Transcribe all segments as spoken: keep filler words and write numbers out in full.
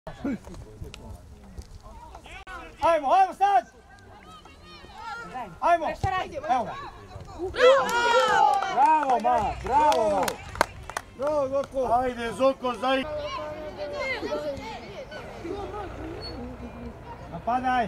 Ajmo, ajmo sad! Ajmo! Evo ga! Bravo, ma! Bravo, ma! Bravo, Zoko! Ajde, Zoko, zaj... Napadaj!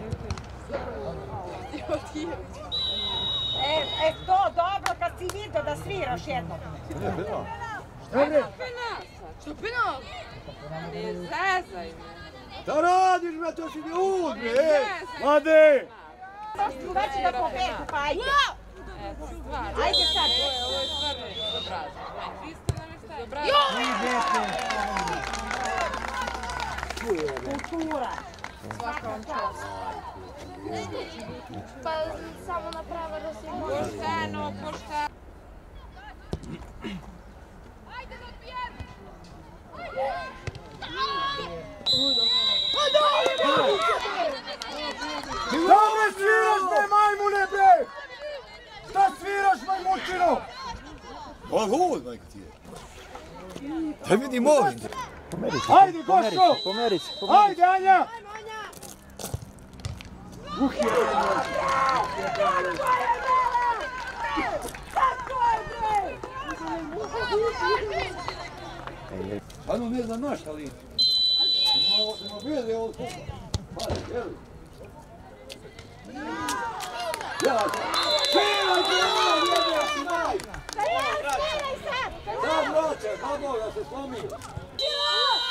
E, e to dobro kad si vidio da sviraš jedno. Šta je bre? Što penal? Ne zezaj me. Da radiš, me, to si mi ud, bre! Mlade! Već da pobedu, pa ajde. Ajde sad. Ovo je stvarno bezobrazno. Čisto nam je šta je Kultura. Svaka vam čast. Pa samo naprava da se može. Pošteno, pošteno. Ajde da odbijemo! Šta me sviraš, bre, majmune, bre? Šta sviraš, majmučino? Ovo gol, majko ti je. Da vidi molim. Ajde, Goško! Pomeri se, Ajde, Anja! Uh, je. Ano, ne znam naš, ali... Malo se vede ovo skupa. Hvala, jeli? Ja, sviraj se, ovo, jede, snaj! Sviraj sad! Sad, braće, babo, da se slomi.